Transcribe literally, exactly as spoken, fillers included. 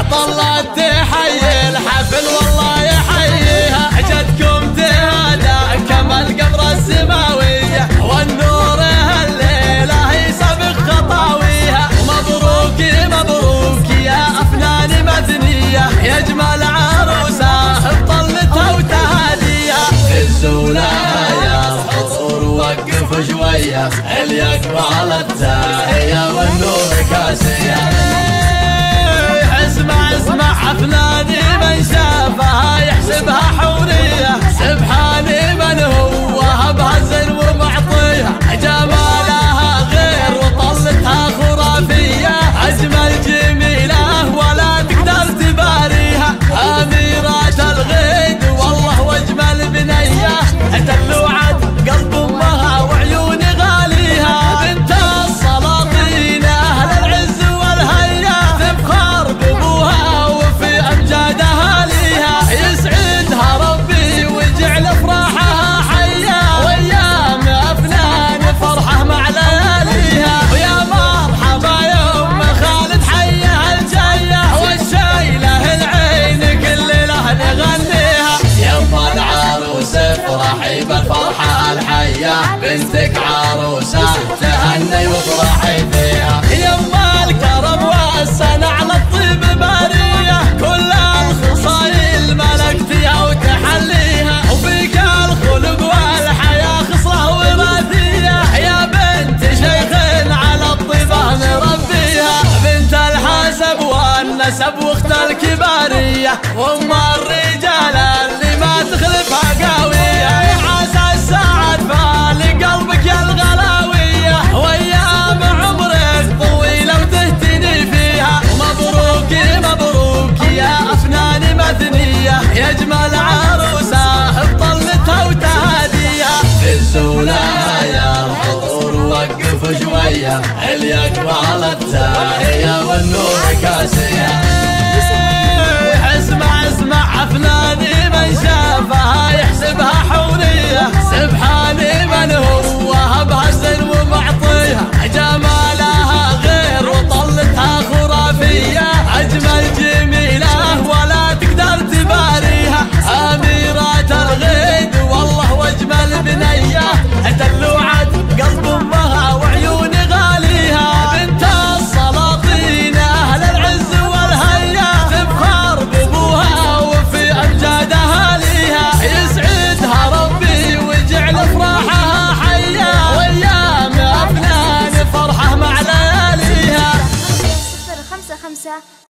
طلت تحيي الحفل والله يحييها، جدكم تهادى كما القمر السماوية، والنور الليلة يسبق خطاويها. مبروك مبروك يا أفنان مدنية، يا أجمل عروسة بطلتها وتهاديها. الزولة يا الحضور وقف شوية، اليقبال التحية والنور كاسية. اسمع اسمع أفناني من شافها يحسبها حورية، سبحاني من هو هبها زين ومعطيها، جمالها غير وطلتها خرافية، أجمل جميلة ولا تقدر تباريها. أميرات الغيد والله واجمل بنية، دلوعت قلب امها وعيون غاليها. بنت السلاطين اهل العز والهيا، تفخر بابوها وفي امجادها ليها، يسعدها ربي ويجعل افراحها حيا، وايام افنان فرحه مع لياليها. ويا مرحبا يا ام خالد حيها الجايه، والشايله العين كل ليله نغنيها. يما العروس افرحي بالفرحه الحيه، بنتك عروسه تهني وافرحي فيها. يما الكرم والسنة على الطيب باريه، كل الخصايل ملكتيها وتحليها، وفيك الخلق والحياه خصله وراثيه، يا بنت شيخ على الطيبه مربيها. بنت الحسب والنسب واخت الكباريه، وام الرجال اللي ما تخلفها قويه. عسى السعد فالي قلبك يا الغلاويه، وايام عمرك طويله وتهتني فيها. مبروك مبروك يا افنان مدنيه، يا اجمل عروسه بطلتها وتهاديها. الزولة يا الحضور وقف شويه، اليقبال التحيه والنور كاسيه. اسمع اسمع أفناني من شافها يحسبها حورية، سبحاني من هو هبها زين ومعطيها، جمالها غير وطلتها خرافية، أجمل جميلة ولا تقدر تباريها. أميرات الغيد والله واجمل بنية، دلوعت قلب امها وعيون غاليها. بنت السلاطين اهل العز والهيا، تفخر بابوها وفي امجادها ليها، يسعدها ربي ويجعل افراحها حيا، وايام افنان فرحه مع لياليها. صفر خمسة خمسة